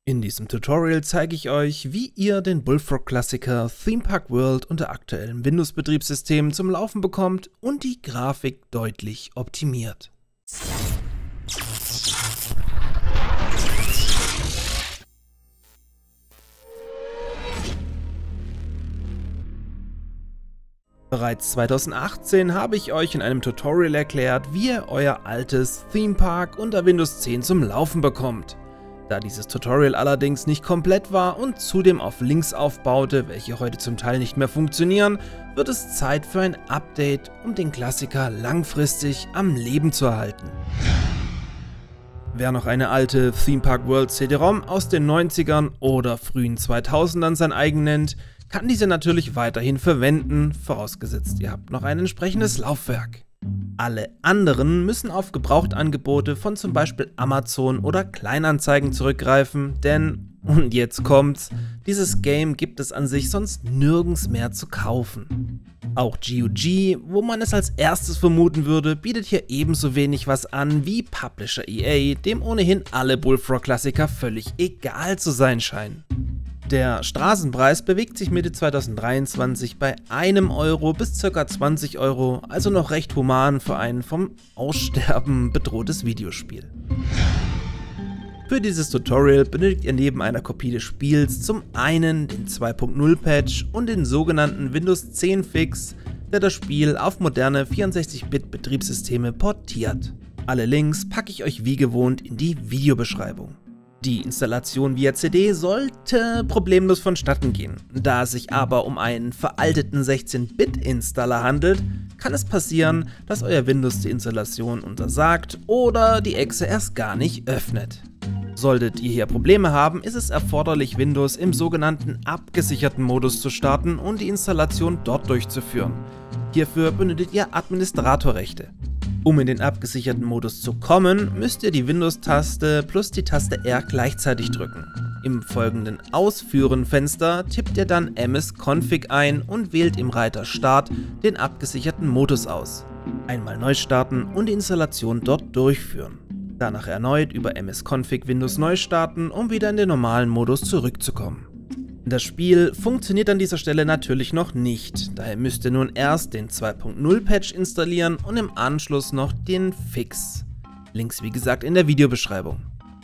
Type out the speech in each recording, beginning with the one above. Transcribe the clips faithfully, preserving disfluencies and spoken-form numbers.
In diesem Tutorial zeige ich euch, wie ihr den Bullfrog-Klassiker Theme Park World unter aktuellem Windows-Betriebssystem zum Laufen bekommt und die Grafik deutlich optimiert. Bereits zweitausendachtzehn habe ich euch in einem Tutorial erklärt, wie ihr euer altes Theme Park unter Windows zehn zum Laufen bekommt. Da dieses Tutorial allerdings nicht komplett war und zudem auf Links aufbaute, welche heute zum Teil nicht mehr funktionieren, wird es Zeit für ein Update, um den Klassiker langfristig am Leben zu erhalten. Wer noch eine alte Theme Park World C D-ROM aus den neunzigern oder frühen zweitausendern sein eigen nennt, kann diese natürlich weiterhin verwenden, vorausgesetzt ihr habt noch ein entsprechendes Laufwerk. Alle anderen müssen auf Gebrauchtangebote von zum Beispiel Amazon oder Kleinanzeigen zurückgreifen, denn, und jetzt kommt's, dieses Game gibt es an sich sonst nirgends mehr zu kaufen. Auch G O G, wo man es als erstes vermuten würde, bietet hier ebenso wenig was an wie Publisher E A, dem ohnehin alle Bullfrog-Klassiker völlig egal zu sein scheinen. Der Straßenpreis bewegt sich Mitte zweitausenddreiundzwanzig bei einem Euro bis ca. zwanzig Euro, also noch recht human für ein vom Aussterben bedrohtes Videospiel. Für dieses Tutorial benötigt ihr neben einer Kopie des Spiels zum einen den zwei Punkt null Patch und den sogenannten Windows zehn Fix, der das Spiel auf moderne vierundsechzig Bit Betriebssysteme portiert. Alle Links packe ich euch wie gewohnt in die Videobeschreibung. Die Installation via C D sollte problemlos vonstatten gehen. Da es sich aber um einen veralteten sechzehn Bit Installer handelt, kann es passieren, dass euer Windows die Installation untersagt oder die Exe erst gar nicht öffnet. Solltet ihr hier Probleme haben, ist es erforderlich, Windows im sogenannten abgesicherten Modus zu starten und die Installation dort durchzuführen. Hierfür benötigt ihr Administratorrechte. Um in den abgesicherten Modus zu kommen, müsst ihr die Windows-Taste plus die Taste R gleichzeitig drücken. Im folgenden Ausführen-Fenster tippt ihr dann msconfig ein und wählt im Reiter Start den abgesicherten Modus aus. Einmal neu starten und die Installation dort durchführen. Danach erneut über msconfig Windows neu starten, um wieder in den normalen Modus zurückzukommen. Das Spiel funktioniert an dieser Stelle natürlich noch nicht, daher müsst ihr nun erst den zwei Punkt null Patch installieren und im Anschluss noch den Fix. Links wie gesagt in der Videobeschreibung.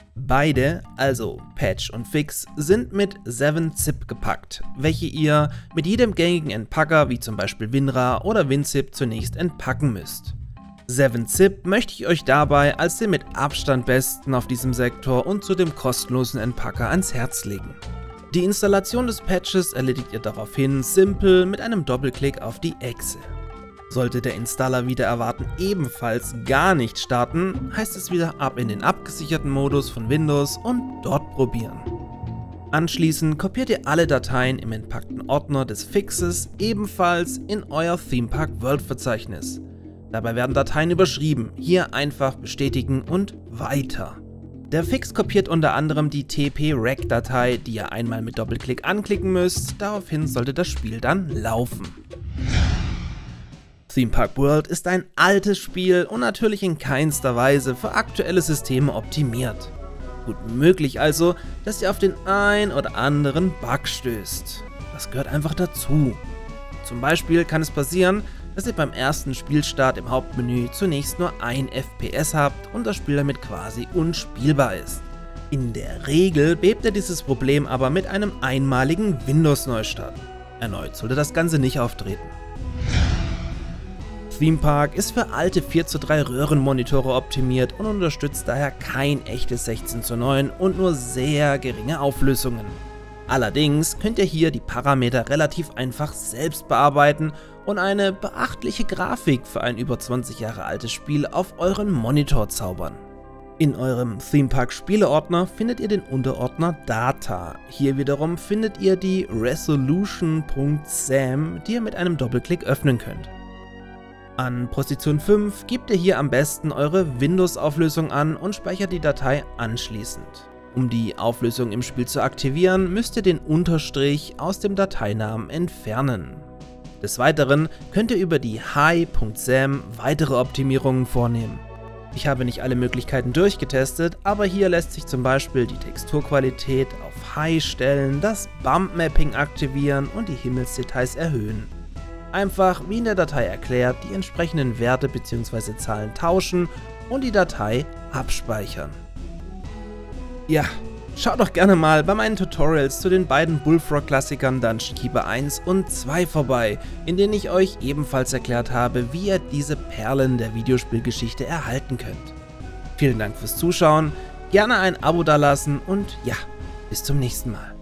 Beide, also Patch und Fix, sind mit seven zip gepackt, welche ihr mit jedem gängigen Entpacker wie zum Beispiel WinRAR oder WinZip zunächst entpacken müsst. seven zip möchte ich euch dabei als den mit Abstand besten auf diesem Sektor und zudem kostenlosen Entpacker ans Herz legen. Die Installation des Patches erledigt ihr daraufhin simpel mit einem Doppelklick auf die Exe. Sollte der Installer wider Erwarten ebenfalls gar nicht starten, heißt es wieder ab in den abgesicherten Modus von Windows und dort probieren. Anschließend kopiert ihr alle Dateien im entpackten Ordner des Fixes ebenfalls in euer Theme Park World Verzeichnis. Dabei werden Dateien überschrieben, hier einfach bestätigen und weiter. Der Fix kopiert unter anderem die T P-Rec-Datei, die ihr einmal mit Doppelklick anklicken müsst, daraufhin sollte das Spiel dann laufen. Theme Park World ist ein altes Spiel und natürlich in keinster Weise für aktuelle Systeme optimiert. Gut möglich also, dass ihr auf den ein oder anderen Bug stößt. Das gehört einfach dazu. Zum Beispiel kann es passieren, dass ihr beim ersten Spielstart im Hauptmenü zunächst nur ein F P S habt und das Spiel damit quasi unspielbar ist. In der Regel behebt ihr dieses Problem aber mit einem einmaligen Windows-Neustart. Erneut sollte das Ganze nicht auftreten. Theme Park ist für alte vier zu drei Röhrenmonitore optimiert und unterstützt daher kein echtes sechzehn zu neun und nur sehr geringe Auflösungen. Allerdings könnt ihr hier die Parameter relativ einfach selbst bearbeiten und eine beachtliche Grafik für ein über zwanzig Jahre altes Spiel auf euren Monitor zaubern. In eurem Theme Park Spieleordner findet ihr den Unterordner Data. Hier wiederum findet ihr die resolution.sam, die ihr mit einem Doppelklick öffnen könnt. An Position fünf gebt ihr hier am besten eure Windows-Auflösung an und speichert die Datei anschließend. Um die Auflösung im Spiel zu aktivieren, müsst ihr den Unterstrich aus dem Dateinamen entfernen. Des Weiteren könnt ihr über die hi.sam weitere Optimierungen vornehmen. Ich habe nicht alle Möglichkeiten durchgetestet, aber hier lässt sich zum Beispiel die Texturqualität auf High stellen, das Bump Mapping aktivieren und die Himmelsdetails erhöhen. Einfach, wie in der Datei erklärt, die entsprechenden Werte bzw. Zahlen tauschen und die Datei abspeichern. Ja, schaut doch gerne mal bei meinen Tutorials zu den beiden Bullfrog-Klassikern Dungeon Keeper eins und zwei vorbei, in denen ich euch ebenfalls erklärt habe, wie ihr diese Perlen der Videospielgeschichte erhalten könnt. Vielen Dank fürs Zuschauen, gerne ein Abo dalassen und ja, bis zum nächsten Mal.